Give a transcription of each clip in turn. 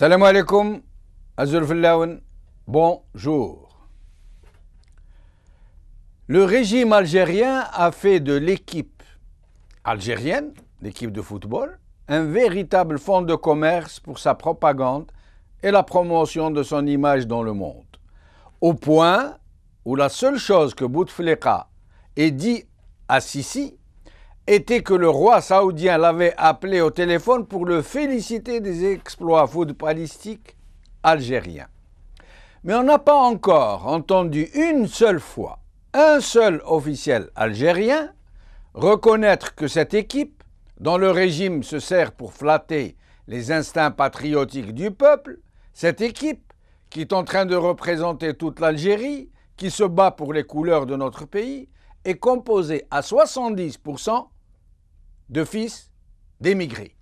Salam alaikum, Azul Fillaoun, bonjour. Le régime algérien a fait de l'équipe algérienne, l'équipe de football, un véritable fonds de commerce pour sa propagande et la promotion de son image dans le monde. Au point où la seule chose que Bouteflika ait dit à Sisi était que le roi saoudien l'avait appelé au téléphone pour le féliciter des exploits footballistiques algériens. Mais on n'a pas encore entendu une seule fois un seul officiel algérien reconnaître que cette équipe, dont le régime se sert pour flatter les instincts patriotiques du peuple, cette équipe qui est en train de représenter toute l'Algérie, qui se bat pour les couleurs de notre pays, est composée à 70% de fils d'émigrés.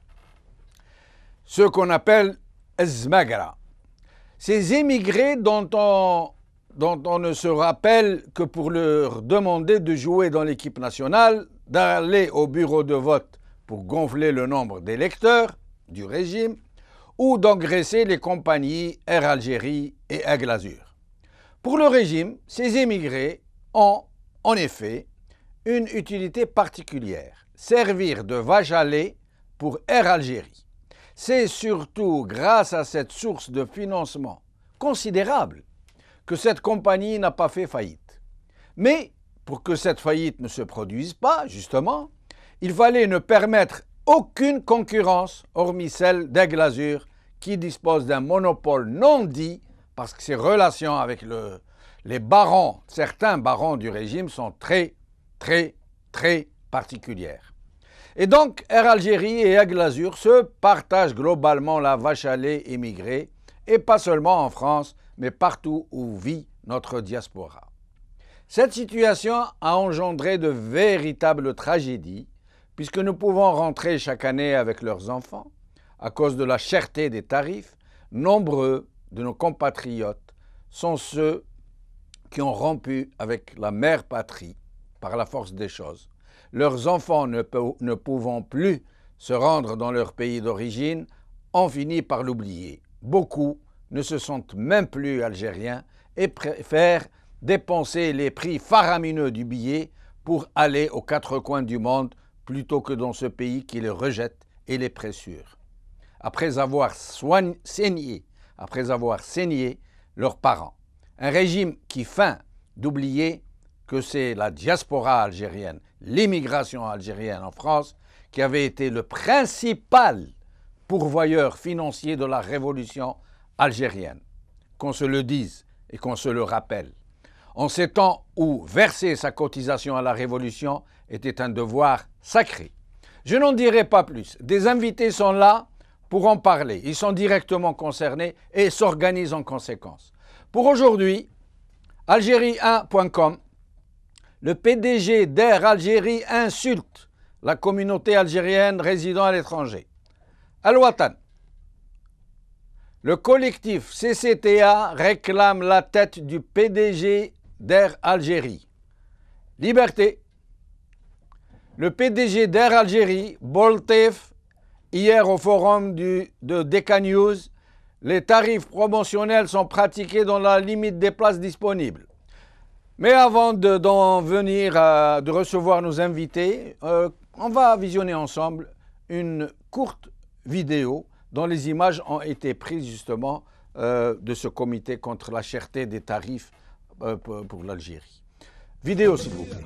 Ceux qu'on appelle Zmagra. Ces émigrés dont on ne se rappelle que pour leur demander de jouer dans l'équipe nationale, d'aller au bureau de vote pour gonfler le nombre d'électeurs du régime, ou d'engraisser les compagnies Air Algérie et Aigle Azur. Pour le régime, ces émigrés ont, en effet, une utilité particulière, servir de vache à lait pour Air Algérie. C'est surtout grâce à cette source de financement considérable que cette compagnie n'a pas fait faillite. Mais pour que cette faillite ne se produise pas, justement, il fallait ne permettre aucune concurrence, hormis celle d'Aigle Azur, qui dispose d'un monopole non dit, parce que ses relations avec les barons, certains barons du régime, sont très particulières. Et donc, Air Algérie et Aigle Azur se partagent globalement la vache à lait émigrée, et pas seulement en France, mais partout où vit notre diaspora. Cette situation a engendré de véritables tragédies, puisque nous pouvons rentrer chaque année avec leurs enfants. À cause de la cherté des tarifs, nombreux de nos compatriotes sont ceux qui ont rompu avec la mère patrie par la force des choses. Leurs enfants ne pouvant plus se rendre dans leur pays d'origine, ont fini par l'oublier. Beaucoup ne se sentent même plus algériens et préfèrent dépenser les prix faramineux du billet pour aller aux quatre coins du monde plutôt que dans ce pays qui les rejette et les pressure. Après avoir saigné leurs parents. Un régime qui feint d'oublier que c'est la diaspora algérienne, l'immigration algérienne en France, qui avait été le principal pourvoyeur financier de la révolution algérienne. Qu'on se le dise et qu'on se le rappelle. En ces temps où verser sa cotisation à la révolution était un devoir sacré. Je n'en dirai pas plus. Des invités sont là pour en parler. Ils sont directement concernés et s'organisent en conséquence. Pour aujourd'hui, Algérie1.com, le PDG d'Air Algérie insulte la communauté algérienne résidant à l'étranger. Al-Watan, le collectif CCTA réclame la tête du PDG d'Air Algérie. Liberté, le PDG d'Air Algérie, Boltef, hier au forum de Decca News, les tarifs promotionnels sont pratiqués dans la limite des places disponibles. Mais avant de recevoir nos invités, on va visionner ensemble une courte vidéo dont les images ont été prises justement de ce comité contre la cherté des tarifs pour l'Algérie. Vidéo s'il vous plaît.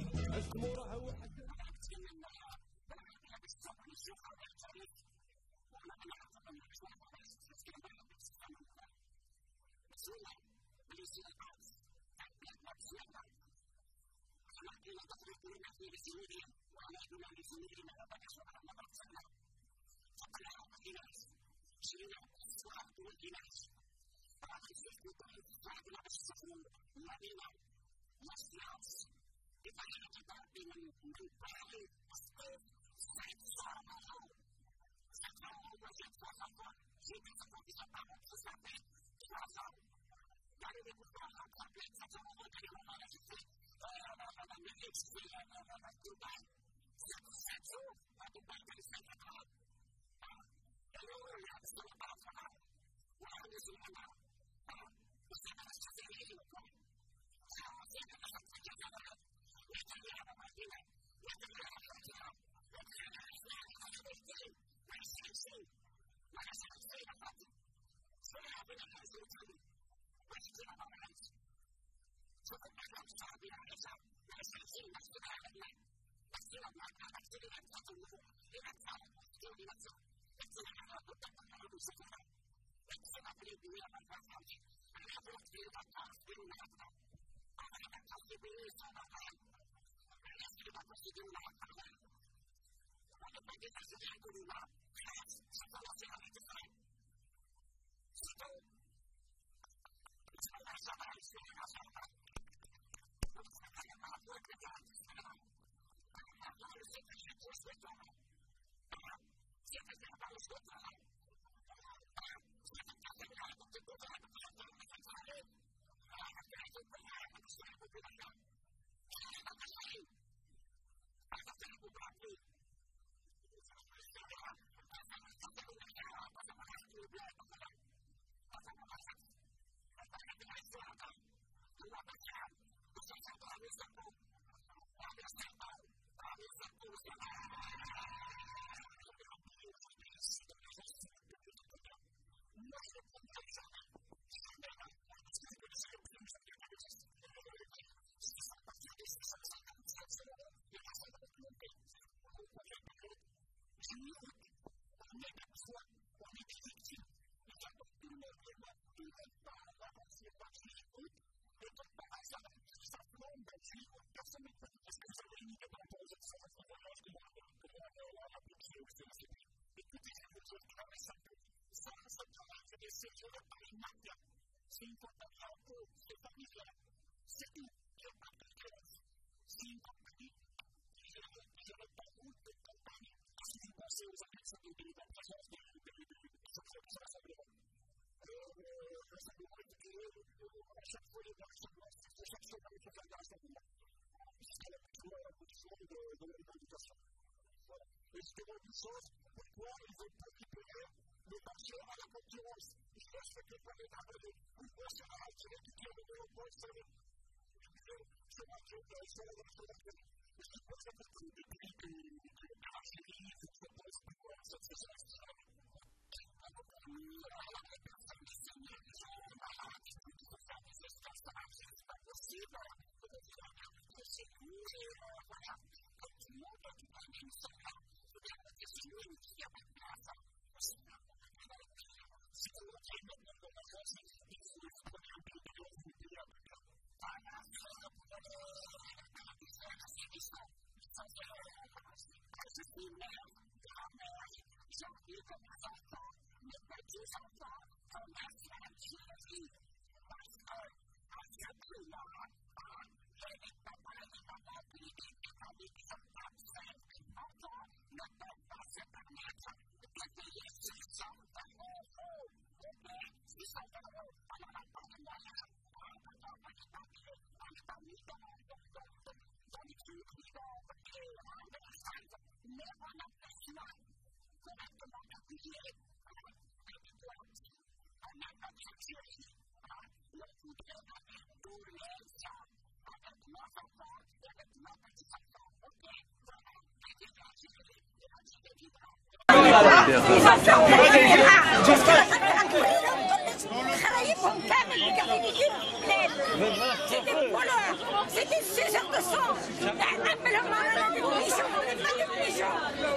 C'était 6 heures de sang. Appelle-moi un bichon, on n'est pas des bichons.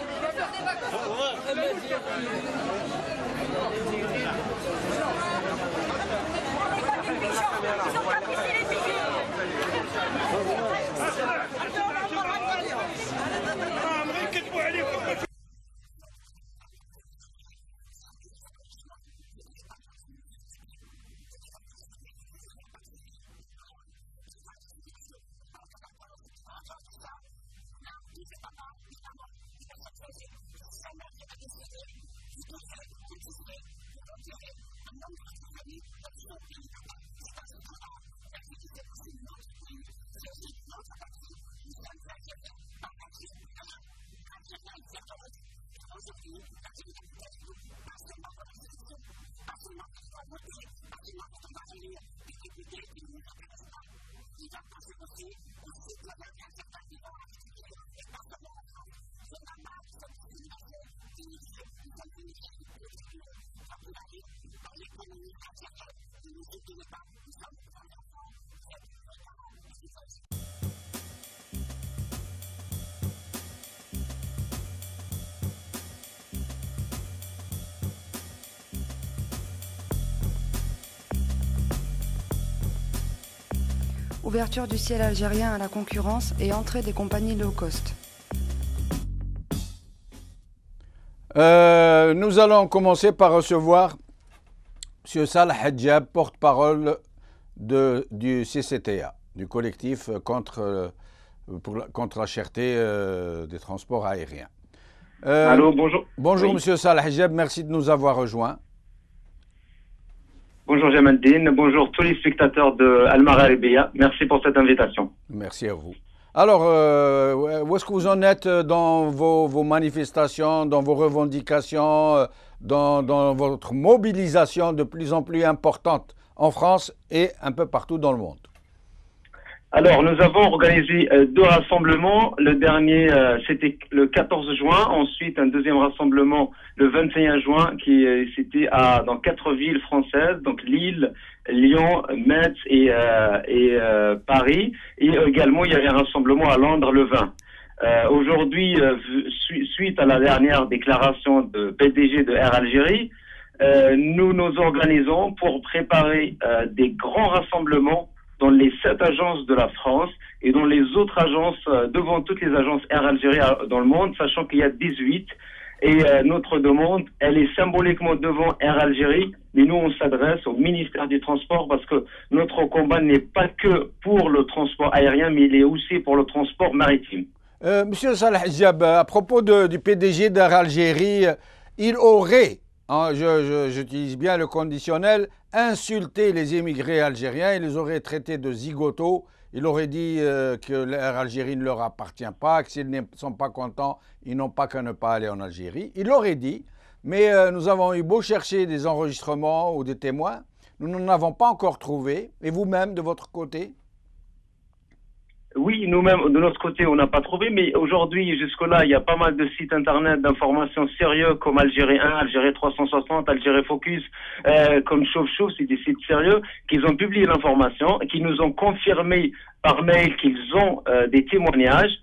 Ils ont pas pris les bijoux. Ouverture du ciel algérien à la concurrence et entrée des compagnies low cost. Nous allons commencer par recevoir M. Salah Hadjab, porte-parole du CCTA, du collectif contre la cherté des transports aériens. Allô, bonjour. Bonjour Oui. M. Salah Hadjab, merci de nous avoir rejoints. Bonjour Jamaldine, bonjour tous les spectateurs de Al-Mararibia. Merci pour cette invitation. Merci à vous. Alors, où est-ce que vous en êtes dans vos manifestations, dans vos revendications, dans votre mobilisation de plus en plus importante en France et un peu partout dans le monde? Alors, nous avons organisé deux rassemblements. Le dernier, c'était le 14 juin. Ensuite, un deuxième rassemblement le 21 juin qui c'était dans 4 villes françaises, donc Lille, Lyon, Metz et Paris. Et également, il y avait un rassemblement à Londres le 20. Aujourd'hui, suite à la dernière déclaration de PDG de Air Algérie, nous nous organisons pour préparer des grands rassemblements dans les 7 agences de la France et dans les autres agences, devant toutes les agences Air Algérie dans le monde, sachant qu'il y a 18. Et notre demande, elle est symboliquement devant Air Algérie, mais nous, on s'adresse au ministère du Transport parce que notre combat n'est pas que pour le transport aérien, mais il est aussi pour le transport maritime. Monsieur Salah Hadjab, à propos du PDG d'Air Algérie, il aurait, j'utilise bien le conditionnel, insulté les émigrés algériens, il les aurait traités de zigotos, il aurait dit que l'Air Algérie ne leur appartient pas, que s'ils ne sont pas contents, ils n'ont pas qu'à ne pas aller en Algérie. Il l'aurait dit, mais nous avons eu beau chercher des enregistrements ou des témoins, nous n'en avons pas encore trouvé. Et vous-même, de votre côté? Oui, nous-mêmes, de notre côté, on n'a pas trouvé, mais aujourd'hui, jusque-là, il y a pas mal de sites internet d'informations sérieux comme Algérie 1, Algérie 360, Algérie Focus, comme Chauffe-Chauffe, c'est des sites sérieux qui ont publié l'information, qui nous ont confirmé par mail qu'ils ont des témoignages.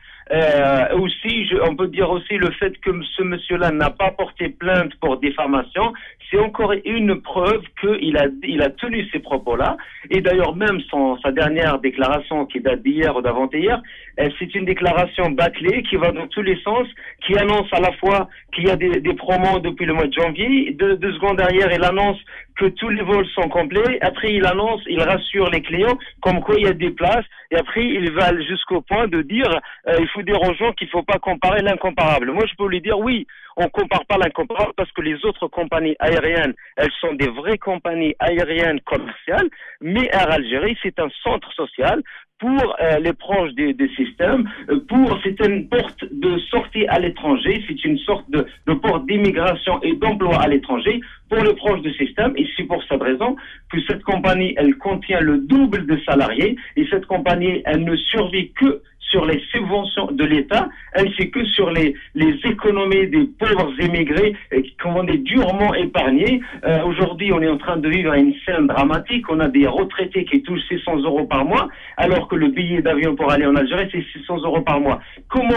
Aussi, on peut dire aussi le fait que ce monsieur-là n'a pas porté plainte pour diffamation, c'est encore une preuve qu'il a tenu ces propos-là. Et d'ailleurs, même sa dernière déclaration qui date d'hier ou d'avant-hier, c'est une déclaration bâclée qui va dans tous les sens, qui annonce à la fois qu'il y a des promos depuis le mois de janvier. Deux secondes derrière, il annonce que tous les vols sont complets. Après, il rassure les clients comme quoi il y a des places. Et après, il va jusqu'au point de dire, il faut dire aux gens qu'il ne faut pas comparer l'incomparable. Moi, je peux lui dire, oui, on ne compare pas l'incomparable parce que les autres compagnies aériennes, elles sont des vraies compagnies aériennes commerciales, mais Air Algérie, c'est un centre social pour les proches des systèmes, c'est une porte de sortie à l'étranger, c'est une sorte de porte d'immigration et d'emploi à l'étranger pour les proches du système. Et c'est pour cette raison que cette compagnie, elle contient le double de salariés et cette compagnie, elle ne survit que sur les subventions de l'État, ainsi que sur les économies des pauvres émigrés qui ont été durement épargnés. Aujourd'hui, on est en train de vivre une scène dramatique. On a des retraités qui touchent 600 € par mois, alors que le billet d'avion pour aller en Algérie, c'est 600 € par mois. Comment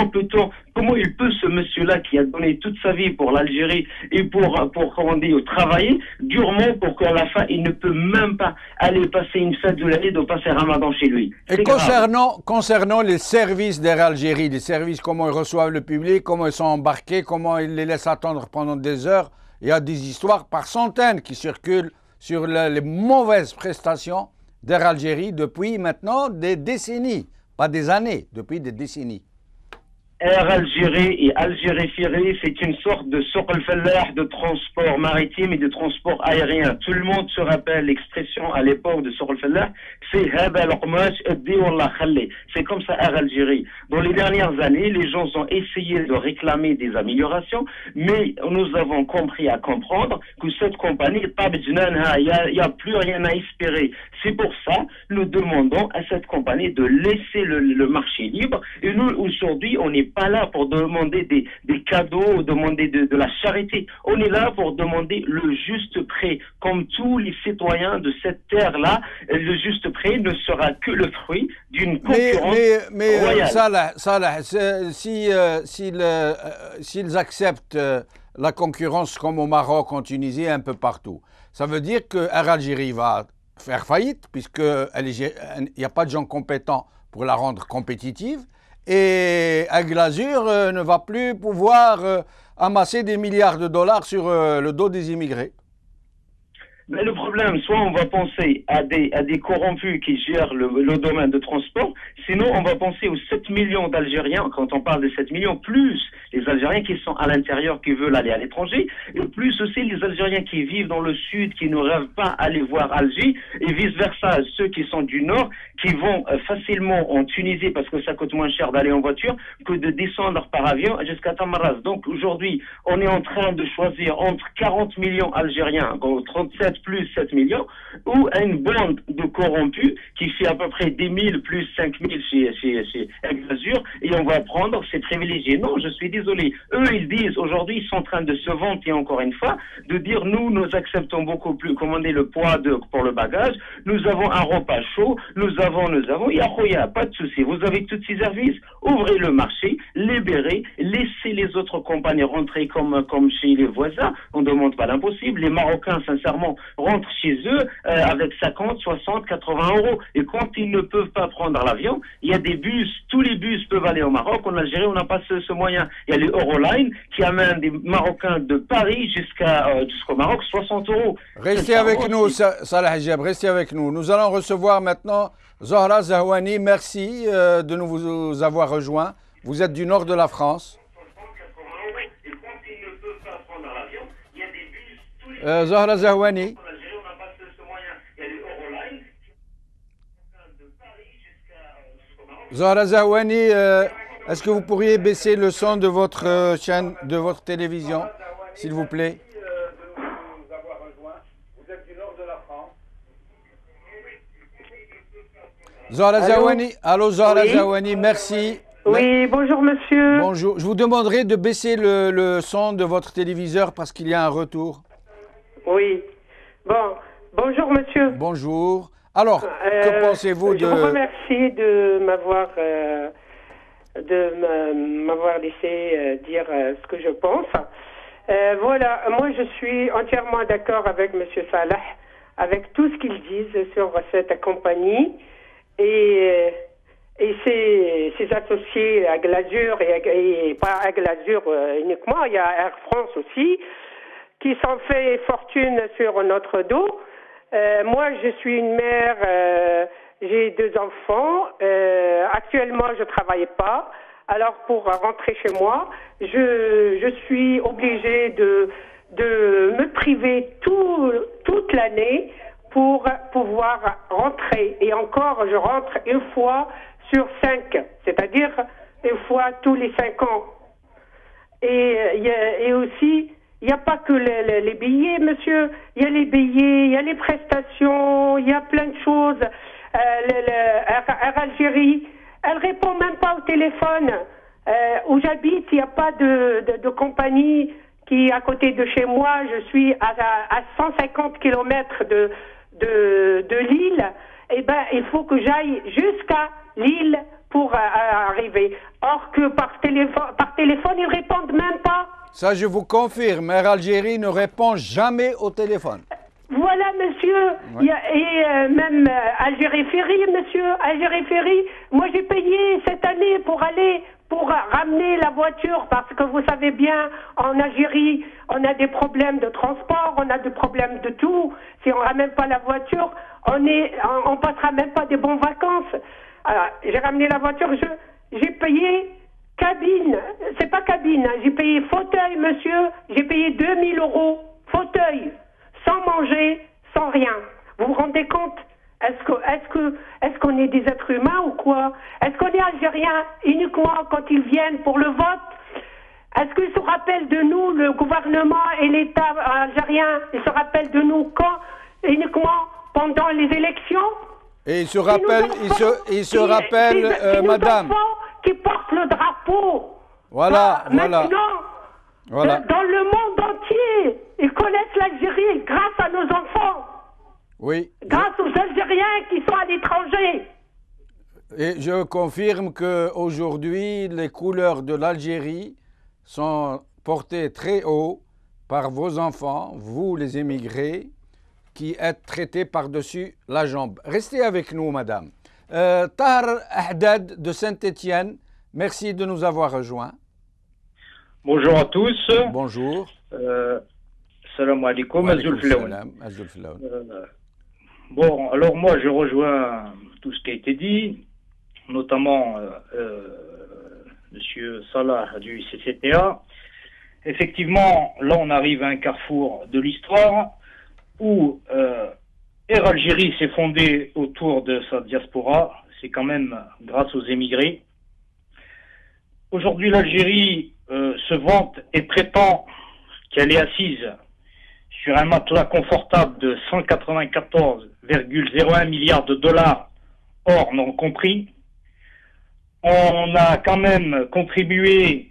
il peut, ce monsieur-là qui a donné toute sa vie pour l'Algérie et pour travailler durement pour qu'à la fin, il ne peut même pas aller passer une fête de l'année, de passer Ramadan chez lui. Et concernant les services d'Air Algérie, les services, comment ils reçoivent le public, comment ils sont embarqués, comment ils les laissent attendre pendant des heures, il y a des histoires par centaines qui circulent sur les mauvaises prestations d'Air Algérie depuis maintenant des décennies, pas des années, depuis des décennies. Air Algérie et Algérie Ferry, c'est une sorte de souk al-fallah de transport maritime et de transport aérien. Tout le monde se rappelle l'expression à l'époque de souk al-fallah, c'est Haba al-Qmash, Addi Wallah Khalli. C'est comme ça Air Algérie. Dans les dernières années, les gens ont essayé de réclamer des améliorations, mais nous avons compris à comprendre que cette compagnie, il n'y a plus rien à espérer. C'est pour ça nous demandons à cette compagnie de laisser le marché libre. Et nous, aujourd'hui, on n'est pas là pour demander des cadeaux, demander de la charité. On est là pour demander le juste prix. Comme tous les citoyens de cette terre-là, le juste prix ne sera que le fruit d'une concurrence royale. Salah, s'ils acceptent la concurrence comme au Maroc, en Tunisie, un peu partout, ça veut dire que Air Algérie va faire faillite, puisqu'il n'y a pas de gens compétents pour la rendre compétitive, et Glazur ne va plus pouvoir amasser des milliards de dollars sur le dos des immigrés. Mais le problème, soit on va penser à des corrompus qui gèrent le domaine de transport, sinon on va penser aux 7 millions d'Algériens, quand on parle de 7 millions, plus les Algériens qui sont à l'intérieur, qui veulent aller à l'étranger, et plus aussi les Algériens qui vivent dans le sud, qui ne rêvent pas aller voir Alger, et vice-versa, ceux qui sont du nord, qui vont facilement en Tunisie, parce que ça coûte moins cher d'aller en voiture, que de descendre par avion jusqu'à Tamaraz. Donc aujourd'hui, on est en train de choisir entre 40 millions Algériens, donc 37 plus 7 millions, ou une bande de corrompus qui fait à peu près 10 000 plus 5 000 chez Glazur, et on va prendre ces privilégiés. Non, je suis désolé. Eux, ils disent, aujourd'hui, ils sont en train de se vanter encore une fois, de dire, nous acceptons beaucoup plus, commander le poids pour le bagage, nous avons un repas chaud, nous avons, il y a pas de souci. Vous avez tous ces services, ouvrez le marché, libérez, laissez les autres compagnies rentrer comme chez les voisins, on ne demande pas l'impossible. Les Marocains, sincèrement, rentrent chez eux avec 50, 60, 80 euros. Et quand ils ne peuvent pas prendre l'avion, il y a des bus, tous les bus peuvent aller au Maroc. En Algérie, on n'a pas ce moyen. Il y a les Euroline qui amènent des Marocains de Paris jusqu'au Maroc, 60 euros. Restez avec nous, Salah Hijab, restez avec nous. Nous allons recevoir maintenant Zohra Zahouani. Merci de nous avoir rejoints. Vous êtes du nord de la France. Zohra Zahouani. Zohra Zahouani, est-ce que vous pourriez baisser le son de votre chaîne, de votre télévision, s'il vous plaît? Zohra Zahouani, allô Zohra Zahouani, merci. Oui, bonjour monsieur. Bonjour, je vous demanderai de baisser le son de votre téléviseur parce qu'il y a un retour. Oui, bon, bonjour monsieur. Bonjour. Alors, que pensez-vous de... Je vous remercie de m'avoir laissé dire ce que je pense. Voilà, moi je suis entièrement d'accord avec monsieur Salah, avec tout ce qu'ils disent sur cette compagnie et ses associés à Glazur et pas à Glazur uniquement, il y a Air France aussi, qui s'en fait fortune sur notre dos. Moi, je suis une mère, j'ai 2 enfants. Actuellement, je travaille pas. Alors, pour rentrer chez moi, je suis obligée de me priver toute l'année pour pouvoir rentrer. Et encore, je rentre une fois sur 5, c'est-à-dire une fois tous les 5 ans. Et aussi... Il n'y a pas que les billets, monsieur. Il y a les billets, il y a les prestations, il y a plein de choses. Air Algérie, elle répond même pas au téléphone. Où j'habite, il n'y a pas de compagnie qui est à côté de chez moi. Je suis à 150 kilomètres de Lille. Eh ben, il faut que j'aille jusqu'à Lille pour arriver. Or que par téléphone, ils répondent même pas. Ça, je vous confirme, Air Algérie ne répond jamais au téléphone. Voilà, monsieur. Ouais. Et même Algérie Ferry, monsieur. Algérie Ferry, moi j'ai payé cette année pour ramener la voiture, parce que vous savez bien, en Algérie, on a des problèmes de transport, on a des problèmes de tout. Si on ramène pas la voiture, on passera même pas des bonnes vacances. Alors, j'ai ramené la voiture, j'ai payé Cabine, c'est pas cabine, hein. J'ai payé fauteuil, monsieur, j'ai payé 2000 €, fauteuil, sans manger, sans rien. Vous vous rendez compte? Est-ce qu'on est des êtres humains ou quoi? Est-ce qu'on est algériens uniquement quand ils viennent pour le vote? Est-ce qu'ils se rappellent de nous, le gouvernement et l'État algérien, ils se rappellent de nous quand? Uniquement pendant les élections? Et il se rappelle, madame. Qui portent le drapeau. Voilà, Maintenant, voilà. Dans le monde entier, ils connaissent l'Algérie grâce à nos enfants. Oui. Grâce aux Algériens qui sont à l'étranger. Et je confirme qu'aujourd'hui, les couleurs de l'Algérie sont portées très haut par vos enfants, vous les émigrés, qui êtes traités par-dessus la jambe. Restez avec nous, madame. Tahar Ahdad de Saint-Étienne, merci de nous avoir rejoints. Bonjour à tous. Bonjour. Salam alaikum. Bon, alors moi je rejoins tout ce qui a été dit, notamment Monsieur Salah du CCTA. Effectivement, là on arrive à un carrefour de l'histoire où Air Algérie s'est fondée autour de sa diaspora. C'est quand même grâce aux émigrés. Aujourd'hui, l'Algérie se vante et prétend qu'elle est assise sur un matelas confortable de 194,01 milliards de dollars, hors non compris. On a quand même contribué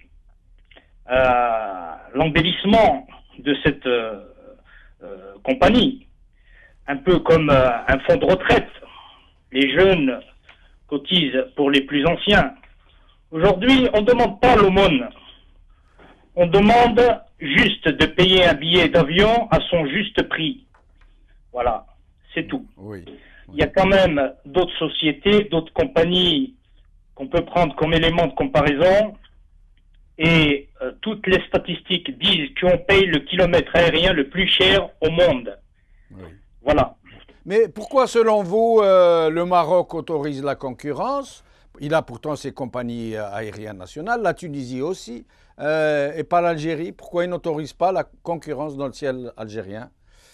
à l'embellissement de cette compagnie, un peu comme un fonds de retraite. Les jeunes cotisent pour les plus anciens. Aujourd'hui, on ne demande pas l'aumône. On demande juste de payer un billet d'avion à son juste prix. Voilà, c'est tout. Oui. Il y a quand même d'autres sociétés, d'autres compagnies qu'on peut prendre comme élément de comparaison. Et toutes les statistiques disent qu'on paye le kilomètre aérien le plus cher au monde. Oui. Voilà. Mais pourquoi, selon vous, le Maroc autorise la concurrence? Il a pourtant ses compagnies aériennes nationales, la Tunisie aussi, et pas l'Algérie. Pourquoi il n'autorise pas la concurrence dans le ciel algérien?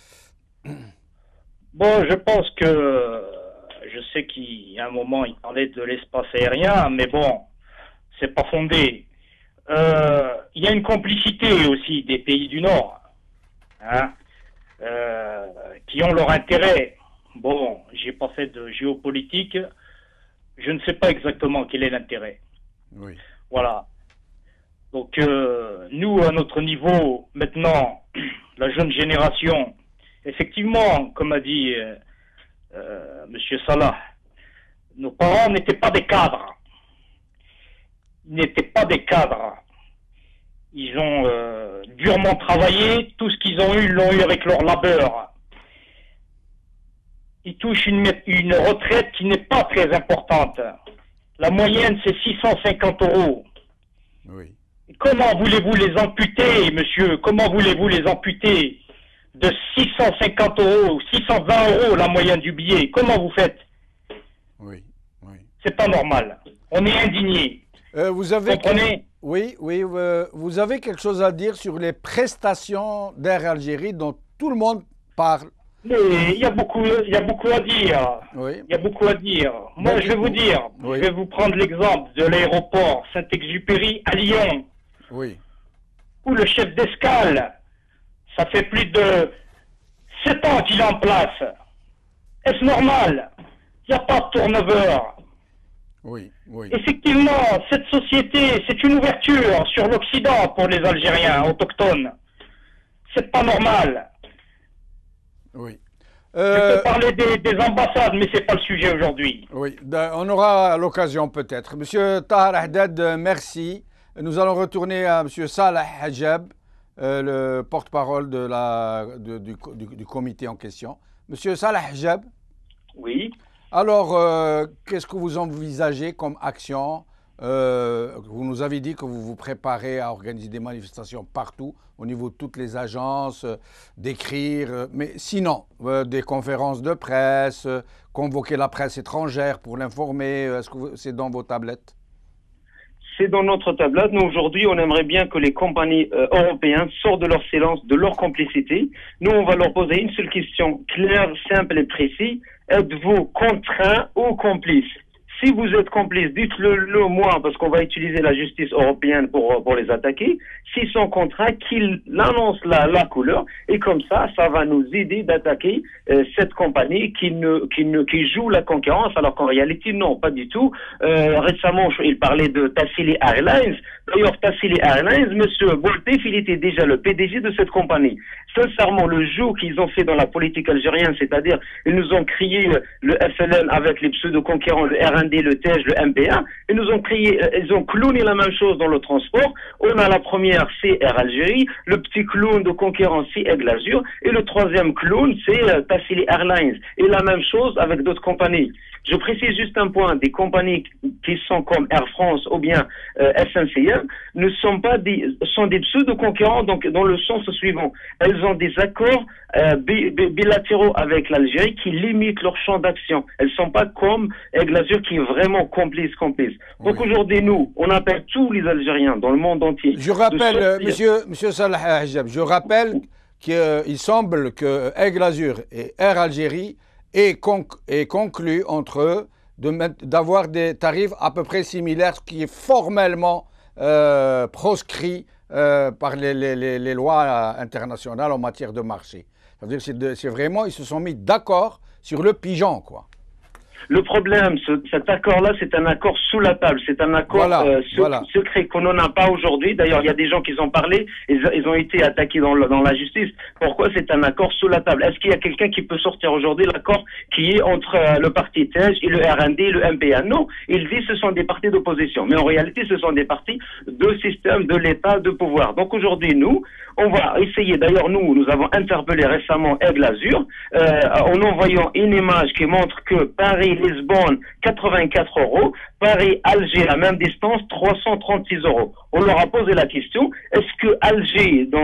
Bon, je pense que, je sais qu'il y a un moment, il parlait de l'espace aérien, mais bon, c'est pas fondé. Il y a une complicité aussi des pays du Nord, hein, qui ont leur intérêt. Bon, j'ai pas fait de géopolitique, je ne sais pas exactement quel est l'intérêt. Oui. Voilà. Donc, nous, à notre niveau, maintenant, la jeune génération, effectivement, comme a dit Monsieur Salah, nos parents n'étaient pas des cadres. Ils n'étaient pas des cadres. Ils ont durement travaillé. Tout ce qu'ils ont eu, ils l'ont eu avec leur labeur. Ils touchent une retraite qui n'est pas très importante. La moyenne, c'est 650 €. Oui. Comment voulez-vous les amputer, monsieur? Comment voulez-vous les amputer de 650 €, 620 € la moyenne du billet? Comment vous faites? Oui, oui. C'est pas normal. On est indignés. Vous avez Comprenez? Oui, vous avez quelque chose à dire sur les prestations d'Air Algérie dont tout le monde parle? Mais il y a beaucoup à dire. Oui. Il y a beaucoup à dire. Moi, je vais vous dire. Oui. Je vais vous prendre l'exemple de l'aéroport Saint-Exupéry à Lyon. Oui. Où le chef d'escale, ça fait plus de 7 ans qu'il est en place. Est-ce normal? Il n'y a pas de turnover. Oui, oui. Effectivement, cette société, c'est une ouverture sur l'Occident pour les Algériens autochtones. C'est pas normal. Oui. Je peux parler des ambassades, mais c'est pas le sujet aujourd'hui. Oui, on aura l'occasion peut-être. Monsieur Tahar Ahdad, merci. Nous allons retourner à Monsieur Salah Hajab, le porte-parole du comité en question. Monsieur Salah Hajab. Oui. Alors, qu'est-ce que vous envisagez comme action? Vous nous avez dit que vous vous préparez à organiser des manifestations partout, au niveau de toutes les agences, d'écrire, mais sinon, des conférences de presse, convoquer la presse étrangère pour l'informer, est-ce que c'est dans vos tablettes? c'est dans notre tablade. Nous, aujourd'hui, on aimerait bien que les compagnies européennes sortent de leur silence, de leur complicité. Nous, on va leur poser une seule question, claire, simple et précise. Êtes-vous contraint ou complice? Si vous êtes complice, dites-le moi, parce qu'on va utiliser la justice européenne pour les attaquer. S'ils sont contraints, qu'ils annoncent la couleur, et comme ça va nous aider d'attaquer cette compagnie qui joue la concurrence, alors qu'en réalité, non, pas du tout. Récemment, il parlait de Tassili Airlines. D'ailleurs, Tassili Airlines, Monsieur Boltef, il était déjà le PDG de cette compagnie. Sincèrement, le jeu qu'ils ont fait dans la politique algérienne, c'est-à-dire, ils nous ont crié le FLN avec les pseudo-conquérants, le RND, le TEJ, le MPA, ils nous ont crié, ils ont clowné la même chose dans le transport. On a la première, c'est Air Algérie, le petit clown de conquérant, c'est Aigle Azur, et le troisième clown, c'est Tassili Airlines. Et la même chose avec d'autres compagnies. Je précise juste un point, des compagnies qui sont comme Air France ou bien SNCF ne sont pas sont des pseudo-concurrents, donc dans le sens suivant. Elles ont des accords bilatéraux avec l'Algérie qui limitent leur champ d'action. Elles ne sont pas comme Aigle Azur qui est vraiment complice. Donc aujourd'hui, nous, on appelle tous les Algériens dans le monde entier. Je rappelle, monsieur Salah Hajjab, je rappelle qu'il semble que Aigle Azur et Air Algérie est conclu entre eux d'avoir des tarifs à peu près similaires, ce qui est formellement proscrit par les lois internationales en matière de marché. C'est-à-dire c'est vraiment, ils se sont mis d'accord sur le pigeon, quoi. Le problème, cet accord-là, c'est un accord sous la table, c'est un accord secret qu'on n'en a pas aujourd'hui. D'ailleurs, il y a des gens qui ont parlé, ils ont été attaqués dans la justice. Pourquoi c'est un accord sous la table? Est-ce qu'il y a quelqu'un qui peut sortir aujourd'hui l'accord qui est entre le parti TEJ et le RND et le MPA? Non, il dit que ce sont des partis d'opposition. Mais en réalité, ce sont des partis de système, de l'État, de pouvoir. Donc aujourd'hui, nous, on va essayer, d'ailleurs nous avons interpellé récemment Aigle Azur en envoyant une image qui montre que Paris-Lisbonne, 84 €, Paris-Alger, la même distance, 336 €. On leur a posé la question, est-ce que Alger, dans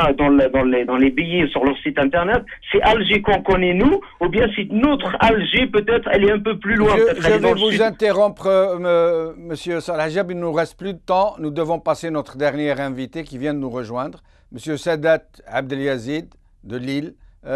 les billets sur leur site internet, c'est Alger qu'on connaît nous, ou bien c'est notre Alger, peut-être elle est un peu plus loin. Je vais vous interrompre, monsieur Salah Hajjab, il ne nous reste plus de temps, nous devons passer notre dernier invité qui vient de nous rejoindre. Monsieur Sadat Abdeliazid de Lille.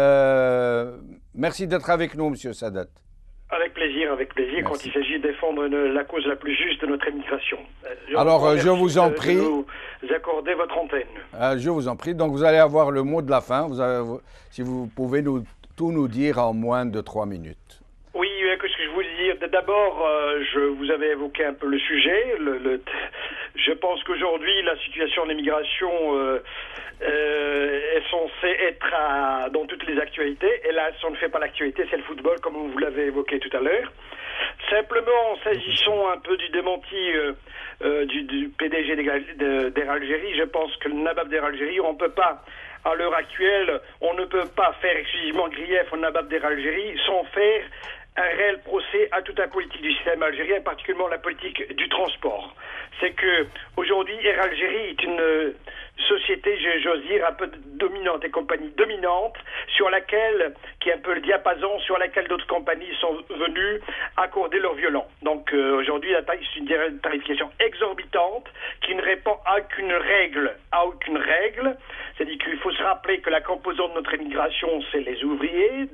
Merci d'être avec nous, monsieur Sadat. Avec plaisir, Merci. Quand il s'agit de défendre la cause la plus juste de notre émigration. Alors, je vous en prie. De nous accorder votre antenne. Je vous en prie. Donc, vous allez avoir le mot de la fin. Si vous pouvez tout nous dire en moins de 3 minutes. Oui, que ce que je voulais dire. D'abord, vous avez évoqué un peu le sujet. Je pense qu'aujourd'hui, la situation de l'immigration est censée être dans toutes les actualités. Et là, si on ne fait pas l'actualité, c'est le football, comme vous l'avez évoqué tout à l'heure. Simplement, s'agissant un peu du démenti du PDG d'Air Algérie, je pense que le nabab d'Air Algérie, on ne peut pas, à l'heure actuelle, on ne peut pas faire exclusivement grief au nabab d'Air Algérie sans faire un réel procès à toute la politique du système algérien, particulièrement la politique du transport. C'est que aujourd'hui, Air Algérie est une société, j'ose dire, un peu dominante, et compagnie dominante, sur laquelle, qui est un peu le diapason, sur laquelle d'autres compagnies sont venues accorder leur violon. Donc aujourd'hui, c'est une tarification exorbitante qui ne répond à aucune règle. C'est-à-dire qu'il faut se rappeler que la composante de notre immigration, c'est les ouvriers,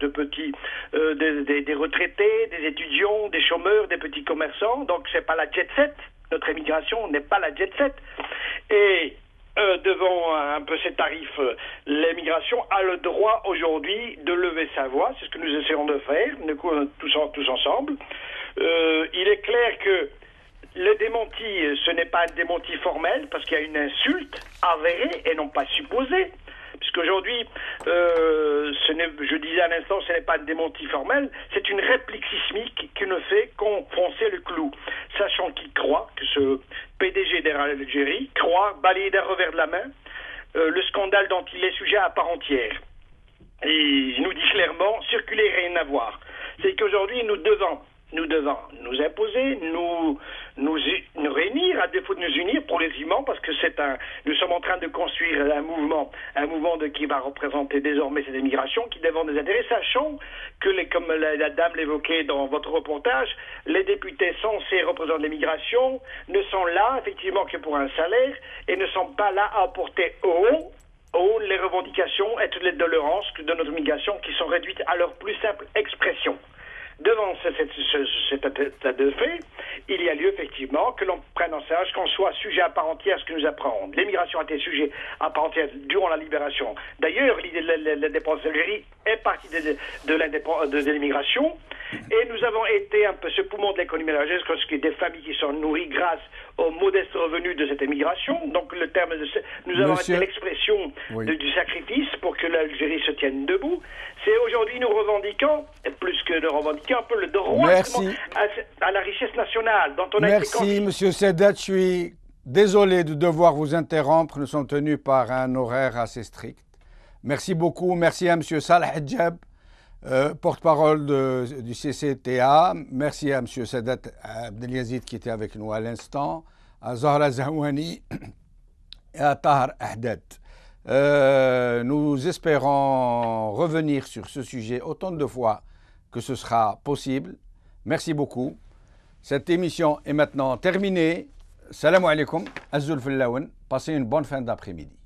des retraités, des étudiants, des chômeurs, des petits commerçants. Donc c'est pas la jet set. Notre immigration n'est pas la jet set. Et devant un peu ces tarifs, l'immigration a le droit aujourd'hui de lever sa voix. C'est ce que nous essayons de faire, tous ensemble. Il est clair que le démenti, ce n'est pas un démenti formel, parce qu'il y a une insulte avérée et non pas supposée. Puisqu'aujourd'hui, je disais à l'instant, ce n'est pas un démenti formel, c'est une réplique sismique qui ne fait qu'enfoncer le clou. Sachant qu'il croit, que ce PDG d'Air Algérie croit, balayer d'un revers de la main, le scandale dont il est sujet à part entière. Et il nous dit clairement, circuler, rien à voir. C'est qu'aujourd'hui, nous devons nous devons nous imposer, nous réunir, à défaut de nous unir progressivement, parce que nous sommes en train de construire un mouvement qui va représenter désormais cette immigration, qui défend des intérêts, sachant que, comme la dame l'évoquait dans votre reportage, les députés censés représenter l'immigration ne sont là, effectivement, que pour un salaire, et ne sont pas là à porter haut les revendications et toutes les doléances de notre immigration qui sont réduites à leur plus simple expression. Devant cet état de fait, il y a lieu effectivement que l'on prenne en charge, qu'on soit sujet à part entière à ce que nous apprenons. L'immigration a été sujet à part entière durant la libération. D'ailleurs, l'idée de l'indépendance d'Algérie est partie de l'immigration. Et nous avons été un peu ce poumon de l'économie algérienne, parce qu'il y a des familles qui sont nourries grâce aux modestes revenus de cette immigration. Donc nous avons été l'expression du sacrifice pour que l'Algérie se tienne debout. C'est aujourd'hui nous revendiquons, plus que de revendiquer, un peu le droit à la richesse nationale dont on a été conquis. Merci, Monsieur Sedat. Je suis désolé de devoir vous interrompre. Nous sommes tenus par un horaire assez strict. Merci beaucoup. Merci à Monsieur Salah Hadjab, porte-parole du CCTA. Merci à M. Sadat Abdeliazid qui était avec nous à l'instant, à Zahra Zahouani et à Tahar Ahdad. Nous espérons revenir sur ce sujet autant de fois que ce sera possible. Merci beaucoup. Cette émission est maintenant terminée. Salam alaikum. Azul Fillaoun. Passez une bonne fin d'après-midi.